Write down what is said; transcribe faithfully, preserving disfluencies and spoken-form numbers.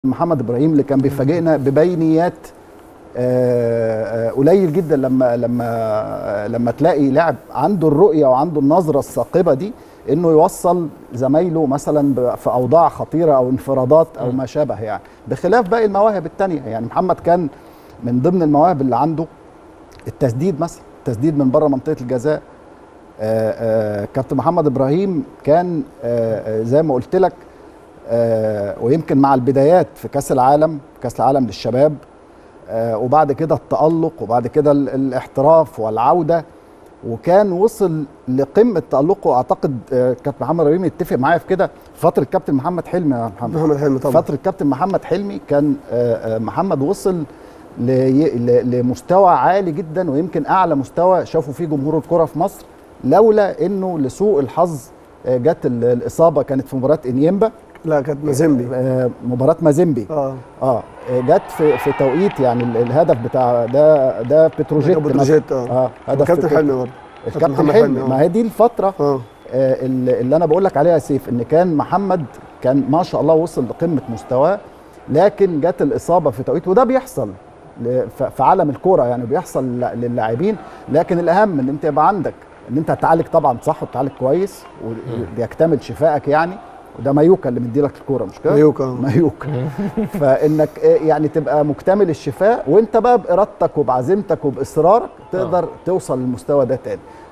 محمد ابراهيم اللي كان بيفاجئنا ببينيات آه، آه، قليل جدا لما لما لما تلاقي لاعب عنده الرؤيه وعنده النظره الثاقبه دي انه يوصل زمايله مثلا ب- في اوضاع خطيره او انفرادات او ما شابه، يعني بخلاف باقي المواهب التانيه. يعني محمد كان من ضمن المواهب اللي عنده التسديد مثلا، التسديد من بره منطقه الجزاء. آه، آه، كابتن محمد ابراهيم كان آه، آه، زي ما قلت لك، آه، ويمكن مع البدايات في كاس العالم، كاس العالم للشباب، آه، وبعد كده التألق، وبعد كده ال- الاحتراف والعودة، وكان وصل لقمة تألقه. أعتقد آه، كابتن محمد ابراهيم يتفق معايا في كده. فترة كابتن محمد حلمي يا محمد، محمد حلمي طبعا. فترة كابتن محمد حلمي كان آه، آه، محمد وصل لي- ل- لمستوى عالي جدا، ويمكن أعلى مستوى شافوا فيه جمهور الكرة في مصر، لولا إنه لسوء الحظ آه، جت ال- الإصابة. كانت في مباراة إنيمبا، لا كانت مازيمبي. آه، مباراة مازيمبي. اه اه جت في في توقيت، يعني ال- الهدف بتاع ده ده بتروجيت كان مثلا. بتروجيت اه اه هدف كابتن في حلمي برضه. الكابتن محمد حلمي. اه ما هي دي الفتره اه آه اللي اللي انا بقول لك عليها يا سيف، ان كان محمد كان ما شاء الله وصل لقمه مستواه، لكن جت الاصابه في توقيت، وده بيحصل ل- ف- في عالم الكوره، يعني بيحصل ل- للاعبين. لكن الاهم ان انت يبقى عندك ان انت تعالج طبعا صح وتعالج كويس وبيكتمل شفائك، يعني وده مايوكا اللي مديلك الكوره، مش كده؟ مايوكا آه. مايوكا. فانك آه، يعني تبقى مكتمل الشفاء، وانت بقى بارادتك وبعزيمتك وباصرارك تقدر توصل للمستوى ده تاني.